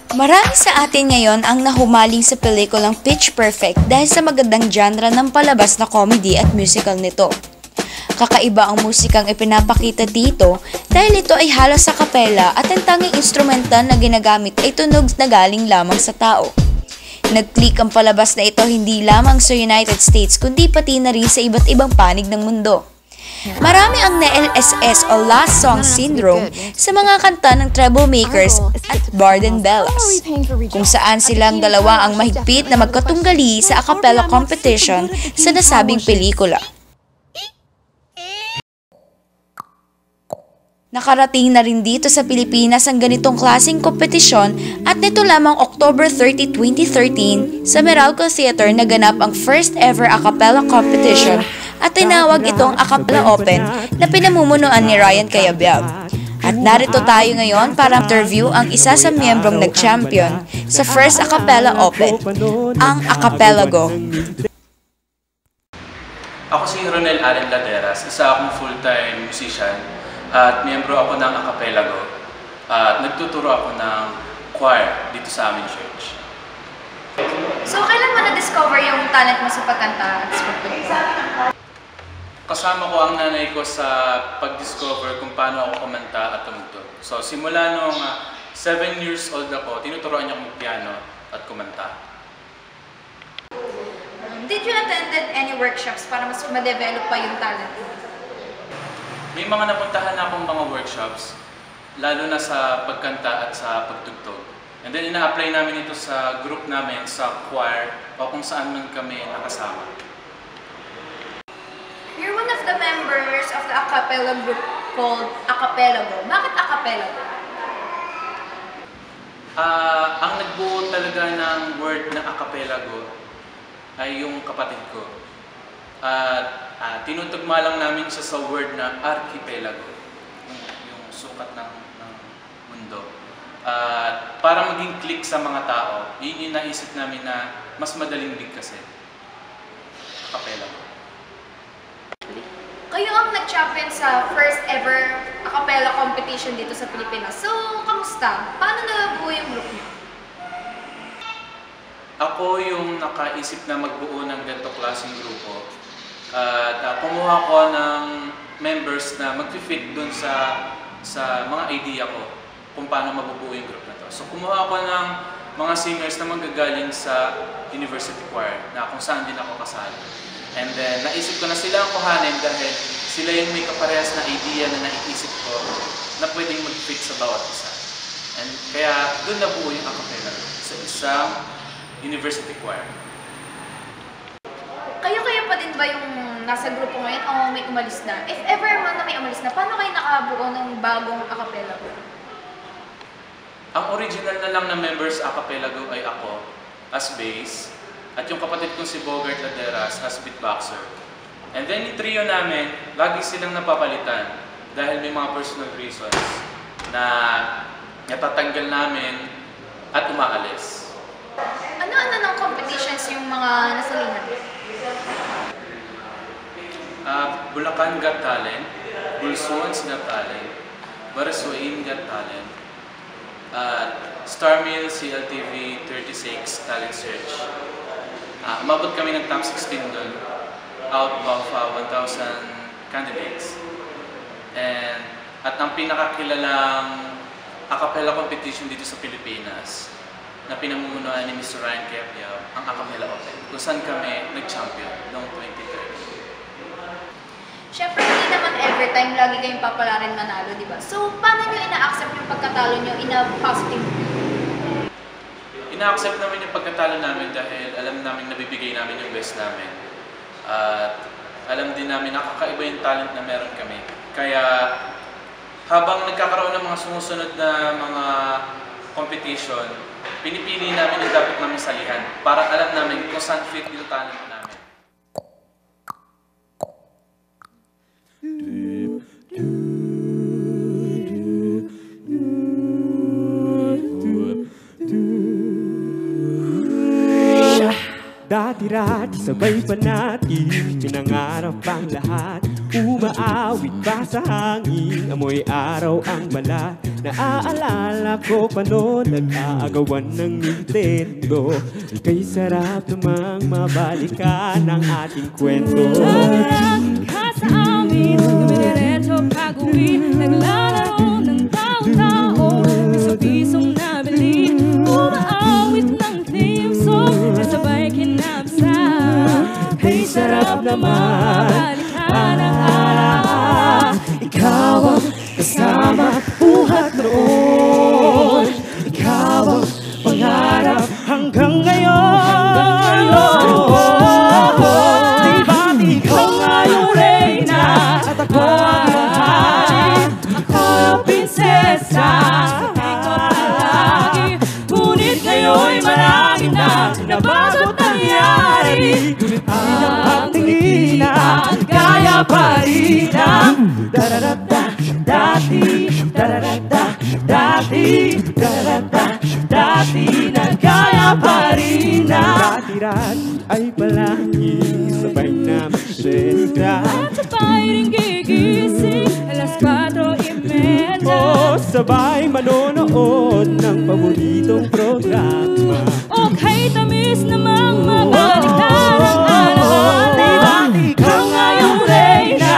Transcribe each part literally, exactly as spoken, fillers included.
Marami sa atin ngayon ang nahumaling sa pelikulang Pitch Perfect dahil sa magandang genre ng palabas na comedy at musical nito. Kakaiba ang musikang ipinapakita dito dahil ito ay halos sa kapela at ang tanging instrumental na ginagamit ay tunog na galing lamang sa tao. Nag-click ang palabas na ito hindi lamang sa United States kundi pati na rin sa iba't ibang panig ng mundo. Marami ang na-L S S o Last Song Syndrome sa mga kanta ng Troublemakers at Barden Bellas, kung saan silang dalawa ang mahigpit na magkatunggali sa a cappella competition sa nasabing pelikula. Nakarating na rin dito sa Pilipinas ang ganitong klaseng kompetisyon at nito lamang October thirtieth, twenty thirteen sa Meralco Theater naganap ang first ever a cappella competition at tinawag itong Acapella Open na pinamumunuan ni Ryan Cayabyab. At narito tayo ngayon para interview ang isa sa miyembrong nag-champion sa first Acapella Open, ang AcapellaGo. Ako si Ronel Allen Laderas, isa akong full-time musician at miyembro ako ng AcapellaGo. At nagtuturo ako ng choir dito sa aming church. So, kailan mo na-discover yung talent mo sa pagkanta at sa pagtugtog? Kasama ko ang nanay ko sa pag-discover kung paano ako kumanta at tumugtog. So, simula nung seven uh, years old ako, tinuturoan niya akong piano at kumanta. Did you attended any workshops para mas ma-develop pa yung talent mo? May mga napuntahan na akong mga workshops, lalo na sa pagkanta at sa pagtugtog. And then, ina-apply namin ito sa group namin, sa choir, o kung saan man kami nakasama. You're one of the members of the a cappella group called AcapellaGo. Bakit AcapellaGo? Uh, ang nagbuo talaga ng word na AcapellaGo ay yung kapatid ko. At uh, uh, tinutugma lang namin siya sa word na archipelago, yung, yung sukat ng, ng mundo. Uh, para maging click sa mga tao, yun yung naisip namin na mas madaling bigkasin. AcapellaGo. Kayo ang nag-champion sa first ever a cappella competition dito sa Pilipinas. So, kamusta? Paano nabuo yung group niyo? Ako yung nakaisip na magbuo ng ganito klaseng grupo. At uh, kumuha ko ng members na mag-fit dun sa, sa mga idea ko kung paano mabubuo yung group na to. So, kumuha ko ng mga singers na manggagaling sa university choir na kung saan din ako kasali. And then, naisip ko na sila ang kuhanin dahil sila yung may kaparehas na idea na naiisip ko na pwedeng mag-fit sa bawat isa. And kaya, doon nabuo yung acapella sa isang university choir. Kayo-kayo pa din ba yung nasa grupo ngayon o may umalis na? If ever man na may umalis na, paano kayo nakabuo ng bagong AcapellaGo? Ang original na lang na members AcapellaGo ay ako as bass, at yung kapatid kong si Bogart Laderas as beatboxer. And then yung trio namin, lagi silang napapalitan dahil may mga personal reasons na natatanggal namin at umaalis. Ano-ano ng competitions yung mga nasalingan? Uh, Bulacan Got Talent, Bulsuans Got Talent, Barasuin Got Talent, uh, Star Mill C L T V thirty-six Talent Search. Uh, umabot kami ng top sixteen doon, out of uh, one thousand candidates. And, at ang pinakakilalang a cappella competition dito sa Pilipinas na pinamumunuan ni Mister Ryan Cayabyab, ang Acapella Open, kung saan kami nag-champion noong twenty thirteen. Siyempre, hindi naman every time lagi kayong papalarin manalo, di ba? So, paano nyo ina-accept yung pagkatalo nyo in a positive way? Ina-accept namin yung pagkatalo namin dahil alam namin nabibigay namin yung best namin. At alam din namin nakakaiba yung talent na meron kami. Kaya habang nagkakaroon ng mga sumusunod na mga competition, pinipili namin yung dapat namin salihan para alam namin kung saan fit yung talent namin. Dati-rati sabay pa natin pinangarap ang lahat. Umaawit pa sa hangin, amoy araw ang balat. Naaalala ko pa noon, nag-aagawan ng Nintendo. Kay sarap namang mabalikan ang ating kwento. Nagarang ka sa amin, dumiretso pag-uwi. Naglalaro ng tao-tao, piso-pisong nabili. Umaawit ng theme song, nasabay kinabsa. Kay sarap naman mabalikan ang araw. Ikaw ang kasama buhat noon. Ikaw ang pangarap hanggang ngayon. Di ba't ikaw nga yung reyna at ako ang iyong hari? Ako ang prinsesa, ikaw palagi. Ngunit ngayon'y marami na nabago't nangyari. Ngunit ang pagtingin ang gaya pa rin ang dararata dati, dararata dati, dararata dati, nagkaya pa rin ang dati-rati ay palagi sabay na magsenta. At sabay rin gigising alas kwatro imedya. Oh, sabay manonood ng paboritong programa. Okay, tamis namang mabalikan ang alaala. Di ba't ikaw nga yung reyna?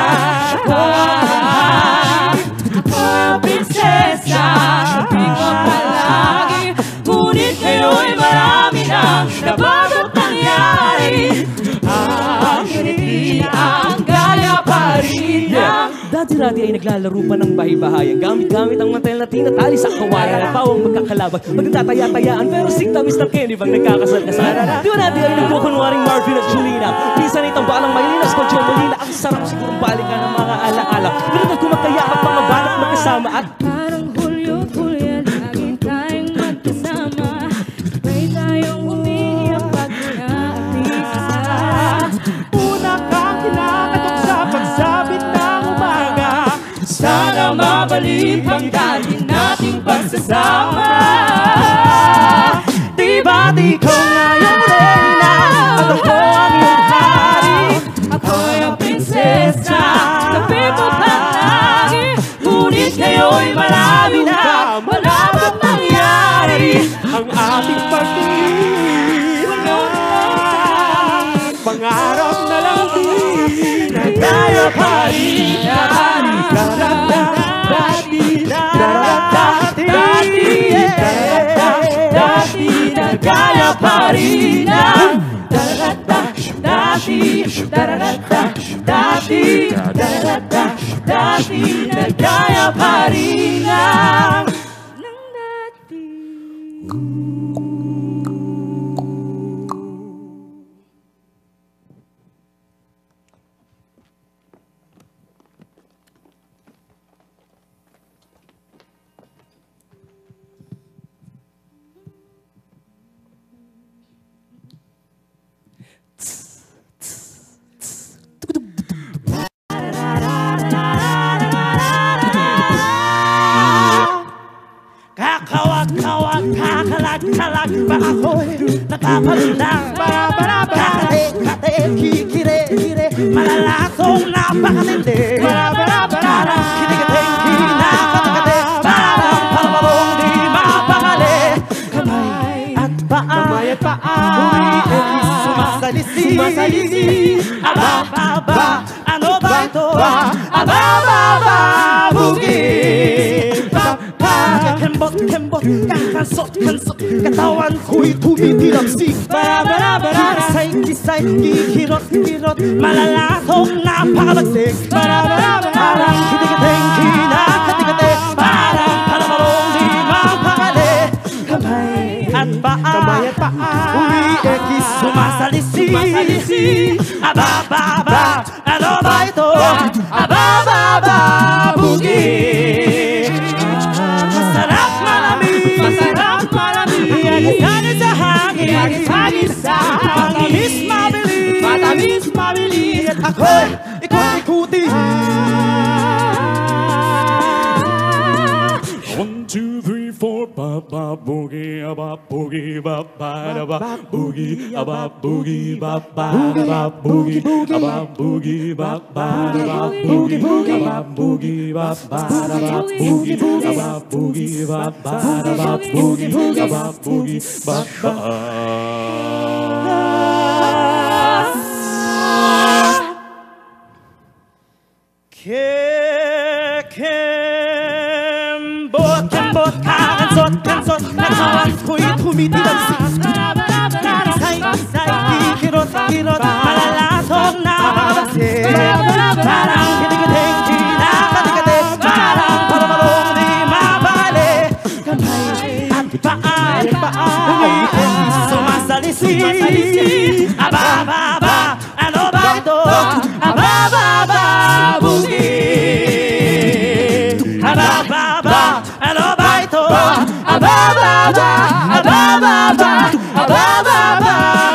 Ako ang prinsesa, ikaw palagi. Ngunit ngayon'y marami na nabago't nangyari. Ang ngiti ang gaya pa rin ang Dati-rati ay naglalaro pa ng bahay-bahayan. Gamit-gamit ang mantel na tinatali sa kawayan. At bawang magkakalaban, magtataya-tayaan. Pero sikta Mister Kenny bang nagkakasal-kasal? Di ba natin ay nagkukunwaring Marvin at Julina? Minsan ay tambalang Maylinas con Jomolina. Ang sarap sigurong balikan ng mga alaala. Ganun at kumakayakap mga balat magkasama. At parang Hulyo-Hulyo, lagi tayong magkasama. Sabay tayong umiiyak pag naating isa. Una kang kinakatok sa pagsabit ng umaga. Sana mabalik ang dati nating pagsasama. Di ba't ikaw nga yung reyna at ako ang iyong hari? Ako'y ang prinsesa, tabi mo palagi. Ngunit ngayon'y marami na malabot nangyari. Ang ating pagtingin pangarap na lang din nagkaya pa rin. Dati, dati, dati, nagkaya pa rin. Dati, dati, dati, dati, nagkaya pa rin. Nang dati. Kakawag-kawag, kakalag-kalag pa ako'y nakapalinang. Kate-kate, kikire-kire, malalasong napakatindi. Parang kinigateng-kina, kate-kate, parang palabarong di mapakali. Kamay at paa, kamay at paa, umiikis, sumasalisi. Aba-ba-ba, ano ba ito? Aba-ba-ba, bugin. Kembot-kembot, kakansot-kansot, katawan ko'y tumitilapsik. Kisay-kisay, kikirot-kirot, malalasong napakabagsik. Parang kitikateng-kina, katikate, parang palabarong di mapakali. Kamay at paa, umiikis, sumasalisi. Aba-ba-ba, ano ba ito? Aba-ba-ba, bugin. Masarap malamig, masarap malamig. Hagis-hagis sa hangin, hagis-hagis sa hangin. Matamis mabilis, matamis mabilis. At ako'y ikot-ikuti. One, two, three, four, ba ba boogie, ba boogie bop bada bop boogie a bop boogie bop bada bop boogie a bop boogie bop bada bop boogie a bop boogie bop bada bop boogie a bop boogie bop bada bop boogie a bop boogie bop Kembot, kembot, kansot, kansot, kansot, ko'y tumitilagsik. Isay, isay, kirot, kirot, malalatok na babagsin. Parang kitikiteng kinakatikate, parang paramalong di mabali. Kamay at paa, paa, sumasalisi. Abababa, ano ba ito? Abababa, boogie. Abababa, ano ba ito? Abababa, abababa, abababa,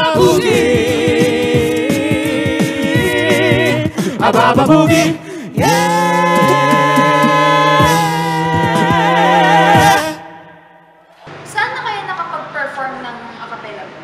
boogie. Ababa boogie, yeah. Saan na kayo nakapag-perform ng AcapellaGo?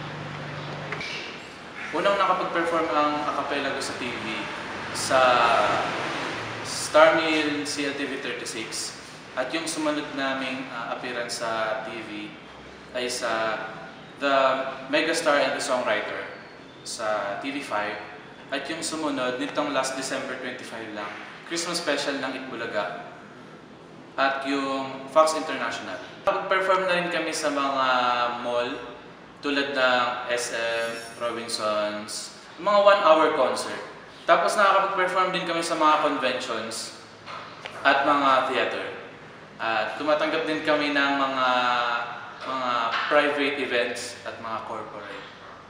Unang nakapag-perform ang AcapellaGo sa T V sa Star Mail C L T V thirty-six, at yung sumunod naming uh, appearance sa T V ay sa The Megastar and the Songwriter sa T V five, at yung sumunod nitong last December twenty-five lang, Christmas special ng Itbulaga at yung Fox International. Nakapag-perform na rin kami sa mga mall tulad ng S M, Robinsons, mga one hour concert. Tapos nakakapag-perform din kami sa mga conventions at mga theater. At tumatanggap din kami ng mga mga private events at mga corporate.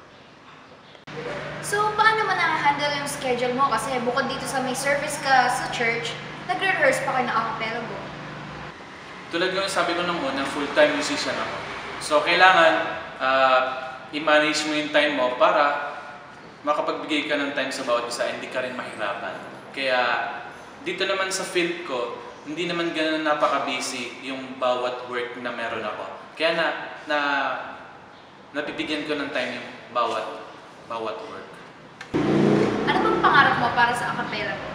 So, paano mo na-handle yung schedule mo? Kasi bukod dito sa may service ka sa church, nagre-rehearse pa kayo ng AcapellaGo. Tulad ng sabi ko nung una, full-time musician ako. So, kailangan uh, i-manage mo yung time mo para makapagbigay ka ng time sa bawat isa, hindi ka rin mahirapan. Kaya dito naman sa field ko, hindi naman ganun napaka-busy yung bawat work na meron ako. Kaya na, na napibigyan ko ng time yung bawat bawat work. Ano bang pangarap mo para sa AcapellaGo?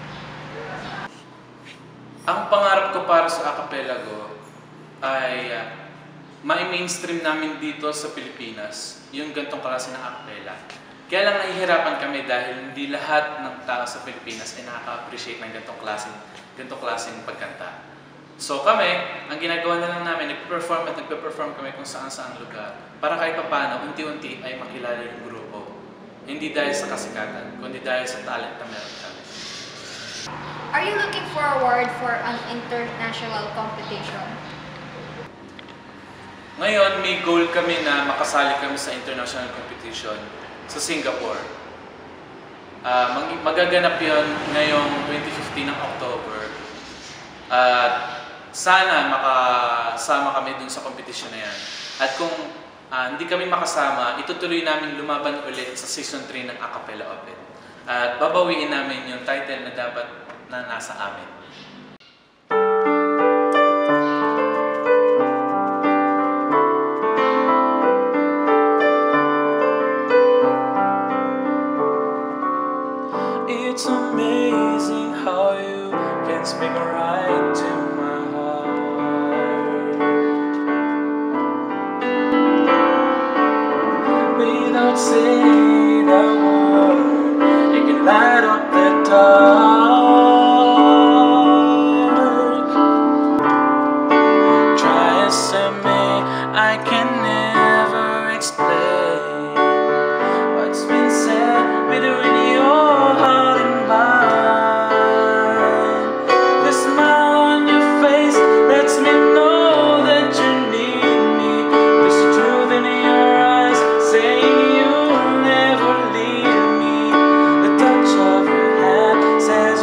Ang pangarap ko para sa AcapellaGo ay uh, ma-mainstream namin dito sa Pilipinas yung gantong klase ng acapella. Kaya lang nahihirapan kami dahil hindi lahat ng tao sa Pilipinas ay nakaka-appreciate ng gantong klaseng, gantong klaseng pagkanta. So kami, ang ginagawa na lang namin, nagpe-perform at nagpe-perform kami kung saan-saan lugar para kahit paano, unti-unti ay makilala yung grupo. Hindi dahil sa kasikatan, kundi dahil sa talent na meron kami. Are you looking forward for an international competition? Ngayon, may goal kami na makasali kami sa international competition sa Singapore. Uh, mag magaganap yon ngayong twenty fifteen ng October. At uh, sana makasama kami dun sa competition na yan. At kung uh, hindi kami makasama, itutuloy namin lumaban ulit sa Season three ng Acapella Open. At babawiin namin yung title na dapat na nasa amin. It's amazing how you can speak right to my heart without saying a word. You can light up the dark. Try as I may, I can never explain what's been said between your heart and mine. The smile on your face lets me know that you need me. There's the truth in your eyes saying you'll never leave me. The touch of your hand says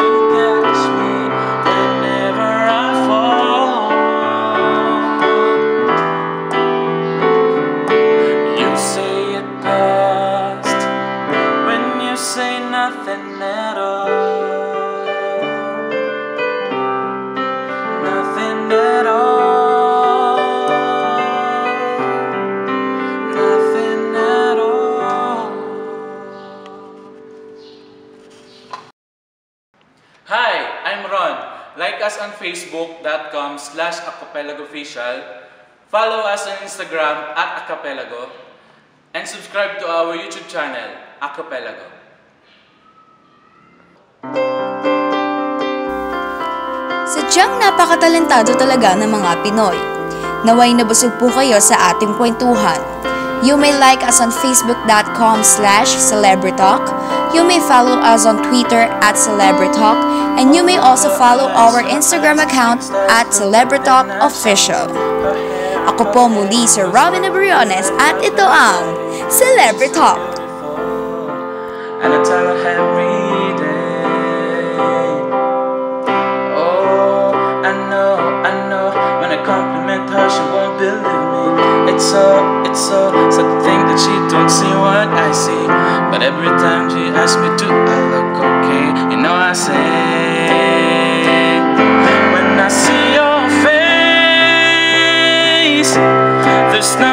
on facebook.com slash AcapellaGoofficial, follow us on Instagram at AcapellaGo, and subscribe to our YouTube channel, AcapellaGo. Sadyang napakatalentado talaga ng mga Pinoy. Naway nabusog po kayo sa ating kwentuhan. You may like us on facebook.com slash CelebriTalk. You may follow us on Twitter at CelebriTalk. And you may also follow our Instagram account at CelebriTalk Official. Ako po muli si Robin Abriones at ito ang CelebriTalk. And I tell her every day, oh, I know, I know, when I compliment her she won't believe me. It's so, it's so, such a thing that she don't see what I see. But every time she asks me to, I look okay. You know I say, when I see your face, there's no